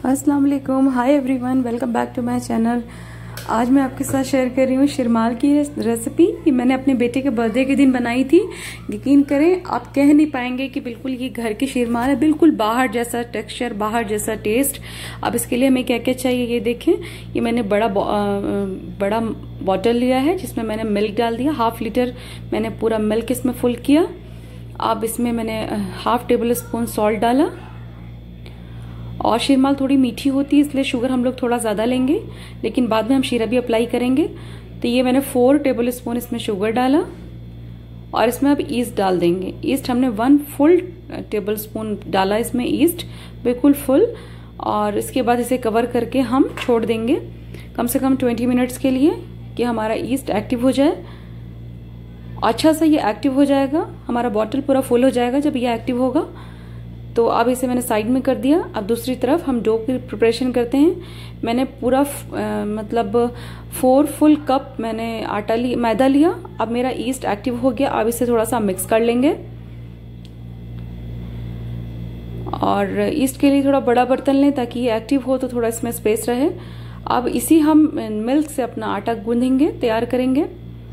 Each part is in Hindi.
अस्सलाम वालेकुम, hi everyone, welcome back to my channel. आज मैं आपके साथ शेयर कर रही हूँ शिरमाल की रेसिपी। ये मैंने अपने बेटे के बर्थडे के दिन बनाई थी। यकीन करें, आप कह नहीं पाएंगे कि बिल्कुल ये घर की शिरमाल है। बिल्कुल बाहर जैसा टेक्सचर, बाहर जैसा टेस्ट। अब इसके लिए हमें क्या क्या चाहिए ये देखें। ये मैंने बड़ा बॉटल लिया है जिसमें मैंने मिल्क डाल दिया। 1/2 लीटर मैंने पूरा मिल्क इसमें फुल किया। अब इसमें मैंने 1/2 टेबल स्पून सॉल्ट डाला। और शिरमाल थोड़ी मीठी होती है इसलिए शुगर हम लोग थोड़ा ज़्यादा लेंगे, लेकिन बाद में हम शीरा भी अप्लाई करेंगे। तो ये मैंने 4 टेबल स्पून इसमें शुगर डाला और इसमें अब ईस्ट डाल देंगे। ईस्ट हमने 1 फुल टेबल स्पून डाला इसमें, ईस्ट बिल्कुल फुल। और इसके बाद इसे कवर करके हम छोड़ देंगे कम से कम 20 मिनट्स के लिए कि हमारा ईस्ट एक्टिव हो जाए। अच्छा सा ये एक्टिव हो जाएगा, हमारा बॉटल पूरा फुल हो जाएगा जब ये एक्टिव होगा। तो अब इसे मैंने साइड में कर दिया। अब दूसरी तरफ हम डो की प्रिपरेशन करते हैं। मैंने पूरा 4 फुल कप मैंने मैदा लिया। अब मेरा ईस्ट एक्टिव हो गया। अब इसे थोड़ा सा मिक्स कर लेंगे। और ईस्ट के लिए थोड़ा बड़ा बर्तन लें ताकि ये एक्टिव हो तो थोड़ा इसमें स्पेस रहे। अब इसी हम मिल्क से अपना आटा गूंदेंगे, तैयार करेंगे।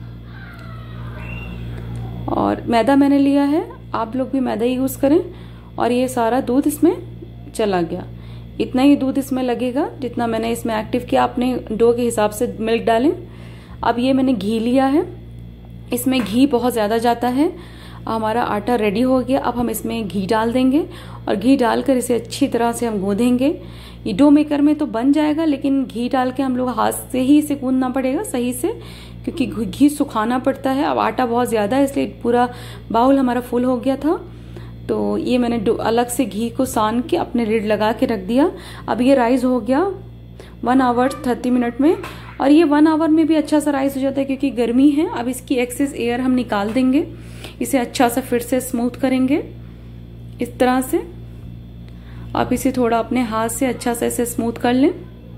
और मैदा मैंने लिया है, आप लोग भी मैदा ही यूज करें। और ये सारा दूध इसमें चला गया। इतना ही दूध इसमें लगेगा जितना मैंने इसमें एक्टिव किया। अपने डो के हिसाब से मिल्क डालें। अब ये मैंने घी लिया है, इसमें घी बहुत ज़्यादा जाता है। हमारा आटा रेडी हो गया। अब हम इसमें घी डाल देंगे और घी डालकर इसे अच्छी तरह से हम गूंदेंगे। ये डो मेकर में तो बन जाएगा, लेकिन घी डाल के हम लोग हाथ से ही इसे गूंदना पड़ेगा सही से, क्योंकि घी सुखाना पड़ता है। अब आटा बहुत ज़्यादा है इसलिए पूरा बाउल हमारा फुल हो गया था। तो ये मैंने अलग से घी को सान के अपने लिड लगा के रख दिया। अब ये राइस हो गया 1 आवर 30 मिनट में। और ये 1 आवर में भी अच्छा सा राइस हो जाता है क्योंकि गर्मी है। अब इसकी एक्सेस एयर हम निकाल देंगे। इसे अच्छा सा फिर से स्मूथ करेंगे इस तरह से। आप इसे थोड़ा अपने हाथ से अच्छा सा इसे स्मूथ कर लें।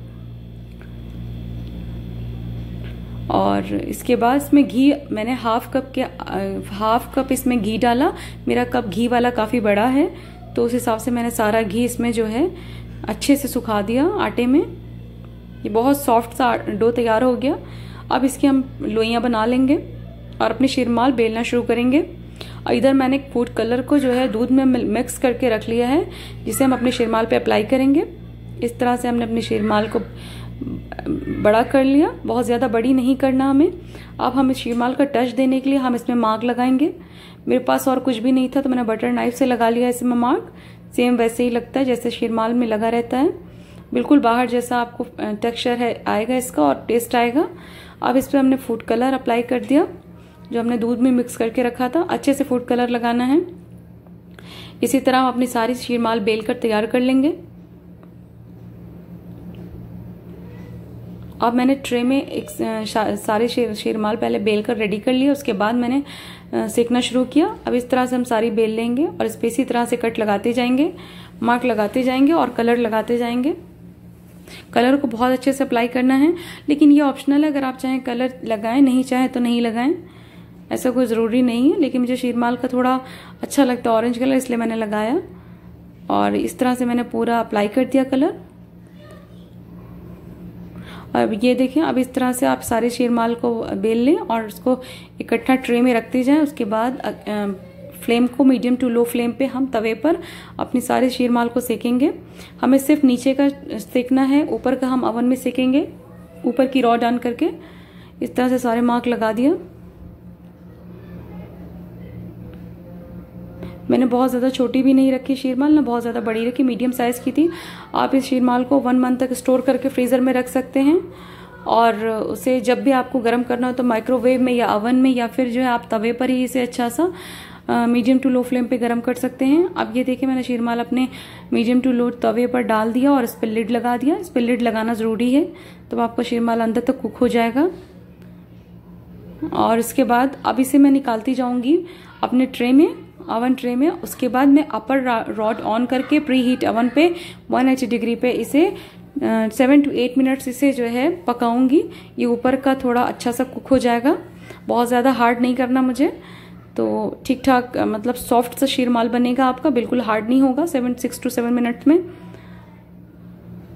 और इसके बाद इसमें घी मैंने हाफ कप इसमें घी डाला। मेरा कप घी वाला काफ़ी बड़ा है तो उस हिसाब से मैंने सारा घी इसमें जो है अच्छे से सुखा दिया आटे में। ये बहुत सॉफ्ट सा डो तैयार हो गया। अब इसकी हम लोइयां बना लेंगे और अपने शिरमाल बेलना शुरू करेंगे। और इधर मैंने फूड कलर को जो है दूध में मिक्स करके रख लिया है, जिसे हम अपने शिरमाल पे अप्लाई करेंगे। इस तरह से हमने अपने शिरमाल को बड़ा कर लिया, बहुत ज़्यादा बड़ी नहीं करना हमें। अब हम इस शिरमाल का टच देने के लिए हम इसमें मार्क लगाएंगे। मेरे पास और कुछ भी नहीं था तो मैंने बटर नाइफ से लगा लिया इसमें मार्क। सेम वैसे ही लगता है जैसे शिरमाल में लगा रहता है, बिल्कुल बाहर जैसा आपको टेक्सचर है आएगा इसका और टेस्ट आएगा। अब इस पर हमने फूड कलर अप्लाई कर दिया जो हमने दूध में मिक्स करके रखा था। अच्छे से फूड कलर लगाना है। इसी तरह हम अपनी सारी शिरमाल बेल कर तैयार कर लेंगे। अब मैंने ट्रे में एक सारे शिरमाल पहले बेल कर रेडी कर लिया। उसके बाद मैंने सेकना शुरू किया। अब इस तरह से हम सारी बेल लेंगे और इस पे इसी तरह से कट लगाते जाएंगे, मार्क लगाते जाएंगे और कलर लगाते जाएंगे। कलर को बहुत अच्छे से अप्लाई करना है, लेकिन ये ऑप्शनल है। अगर आप चाहें कलर लगाएं, नहीं चाहें तो नहीं लगाएं, ऐसा कोई ज़रूरी नहीं है। लेकिन मुझे शिरमाल का थोड़ा अच्छा लगता है ऑरेंज कलर, इसलिए मैंने लगाया। और इस तरह से मैंने पूरा अप्लाई कर दिया कलर। अब ये देखें, अब इस तरह से आप सारे शिरमाल को बेल लें और उसको इकट्ठा ट्रे में रखते जाएं। उसके बाद फ्लेम को मीडियम टू लो फ्लेम पे हम तवे पर अपनी सारे शिरमाल को सेकेंगे। हमें सिर्फ नीचे का सेकना है, ऊपर का हम अवन में सेकेंगे, ऊपर की रॉड ऑन करके। इस तरह से सारे मार्क लगा दिया। मैंने बहुत ज़्यादा छोटी भी नहीं रखी शिरमाल, ना बहुत ज़्यादा बड़ी रखी, मीडियम साइज़ की थी। आप इस शिरमाल को 1 मंथ तक स्टोर करके फ्रीज़र में रख सकते हैं। और उसे जब भी आपको गर्म करना हो तो माइक्रोवेव में या अवन में या फिर जो है आप तवे पर ही इसे अच्छा सा मीडियम टू लो फ्लेम पे गर्म कर सकते हैं। अब ये देखिए, मैंने शिरमाल अपने मीडियम टू लो तवे पर डाल दिया और इस पर लिड लगा दिया। इस पर लिड लगाना ज़रूरी है, तो आपका शिरमाल अंदर तक कुक हो जाएगा। और इसके बाद अब इसे मैं निकालती जाऊंगी अपने ट्रे में, ओवन ट्रे में। उसके बाद मैं अपर रॉड ऑन करके प्री हीट ओवन पे 180 डिग्री पे इसे 7 to 8 मिनट्स इसे जो है पकाऊंगी। ये ऊपर का थोड़ा अच्छा सा कुक हो जाएगा, बहुत ज़्यादा हार्ड नहीं करना मुझे। तो ठीक ठाक मतलब सॉफ्ट सा शिरमाल बनेगा आपका, बिल्कुल हार्ड नहीं होगा। 6 to 7 मिनट में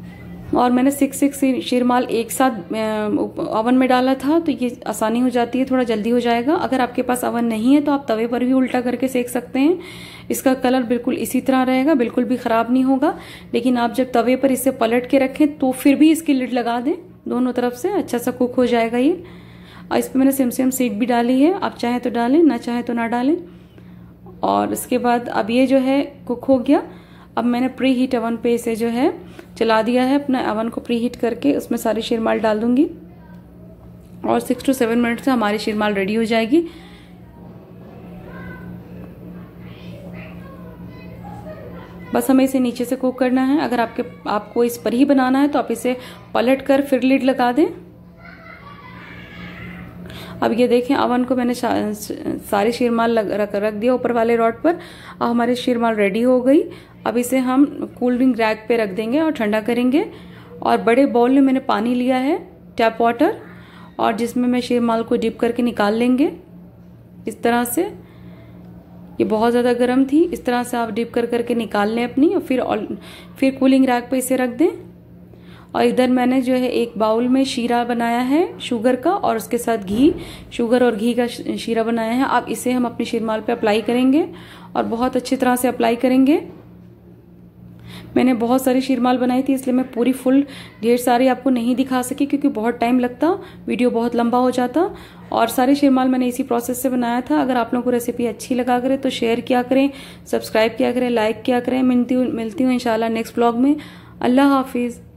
और मैंने 6 शीरमाल एक साथ ओवन में डाला था, तो ये आसानी हो जाती है, थोड़ा जल्दी हो जाएगा। अगर आपके पास ओवन नहीं है तो आप तवे पर भी उल्टा करके सेक सकते हैं। इसका कलर बिल्कुल इसी तरह रहेगा, बिल्कुल भी खराब नहीं होगा। लेकिन आप जब तवे पर इसे पलट के रखें तो फिर भी इसकी लिड लगा दें, दोनों तरफ से अच्छा सा कुक हो जाएगा ये। और इस पर मैंने सेम सीड भी डाली है, आप चाहें तो डालें, ना चाहें तो ना डालें। और इसके बाद अब ये जो है कुक हो गया। अब मैंने प्री हीट ओवन पे इसे जो है चला दिया है। अपना ओवन को प्री हीट करके उसमें सारी शीरमाल डाल दूंगी और 6 to 7 मिनट से हमारी शीरमाल रेडी हो जाएगी। बस हमें इसे नीचे से कुक करना है। अगर आपको इस पर ही बनाना है तो आप इसे पलट कर फिर लिड लगा दें। अब ये देखें, ओवन को मैंने सारी शीरमाल रख दिया ऊपर वाले रॉड पर। अब हमारी शीरमाल रेडी हो गई। अब इसे हम कूल ड्रिंक रैक पे रख देंगे और ठंडा करेंगे। और बड़े बाउल में मैंने पानी लिया है, टैप वाटर, और जिसमें मैं शीरमाल को डिप करके निकाल लेंगे इस तरह से। ये बहुत ज़्यादा गर्म थी, इस तरह से आप डिप करके निकाल लें अपनी, और फिर कूलिंग रैक पे इसे रख दें। और इधर मैंने जो है एक बाउल में शीरा बनाया है शुगर का, और उसके साथ घी, शुगर और घी का शीरा बनाया है। अब इसे हम अपनी शीरमाल पे अप्लाई करेंगे और बहुत अच्छी तरह से अप्लाई करेंगे। मैंने बहुत सारी शीरमाल बनाई थी, इसलिए मैं पूरी फुल ढेर सारी आपको नहीं दिखा सकी क्योंकि बहुत टाइम लगता, वीडियो बहुत लंबा हो जाता। और सारी शीरमाल मैंने इसी प्रोसेस से बनाया था। अगर आप लोगों को रेसिपी अच्छी लगा करे तो शेयर किया करें, सब्सक्राइब किया करें, लाइक किया करें। मिलती हूँ इंशाल्लाह नेक्स्ट ब्लॉग में। अल्लाह हाफिज़।